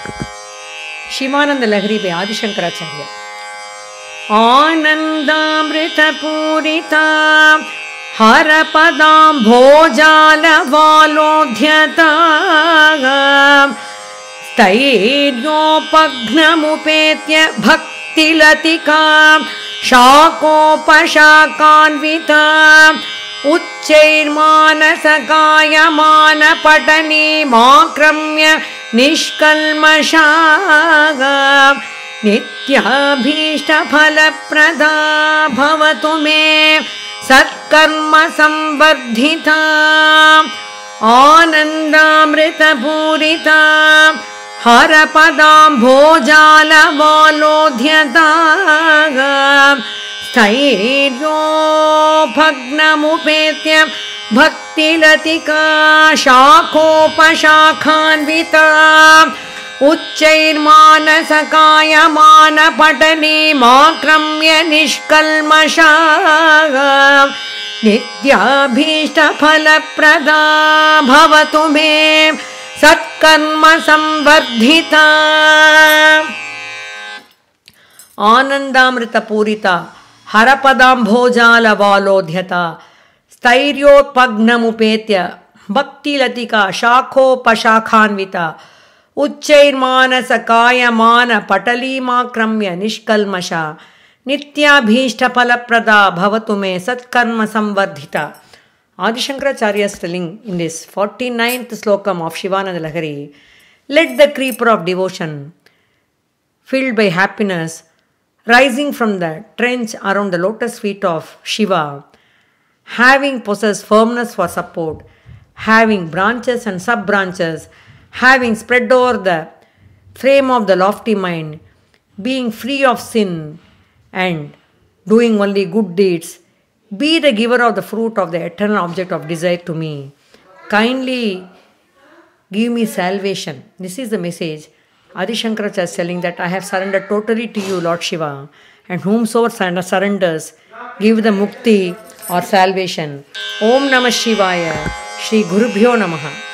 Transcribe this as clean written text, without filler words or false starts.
शिवानंद लहरी पे आदिशंकराचार्य। आनंदामृतपूरिता हरपदाम्भोजालवालोध्यता स्थैर्योपघ्नमुपेत्य भक्तिलतिका शाकोपशाकान्विता उच्चैर्मानसकायमानपटलीमाक्रम्य निष्कल्मषा नित्याभीष्टफलप्रदा भवतु मे सत्कर्म संवर्धिता आनन्दामृतपूरिता हरपदाम्भोजालवालोध्यता स्थैर्योपघ्नमुपेत्य भक्तिलतिका शाखोपशाखान्विता उच्चैर्मानसकायमानपटलीमाक्रम्य निष्कल्मषा नित्याभीष्टफलप्रदा भवतु मे सत्कर्म संवर्धिता। आनंदामृतपूरिता हरपदाम्भोजालवालोध्यता स्थैर्योपघ्नमुपेत्य भक्तिलतिका शाखोपशाखान्विता उच्चैर्मानसकायमानपटलीमाक्रम्य निष्कल्मषा नित्याभीष्टफलप्रदा भवतु मे सत्कर्म संवर्धिता। Adi Shankaracharya is telling in this 49th slokam of Shivananda Lahari, let the creeper of devotion, filled by happiness, rising from the trench around the lotus feet of Shiva, having possessed firmness for support, having branches and sub-branches, having spread over the frame of the lofty mind, being free of sin and doing only good deeds, be the giver of the fruit of the eternal object of desire to me. Kindly give me salvation. This is the message. Adi Shankaracharya is telling that I have surrendered totally to you, Lord Shiva, and whomsoever surrenders, give the mukti or salvation. Om Namah Shivaya. Shri Gurubhyo Namaha.